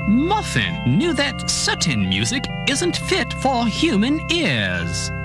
Muffin knew that certain music isn't fit for human ears.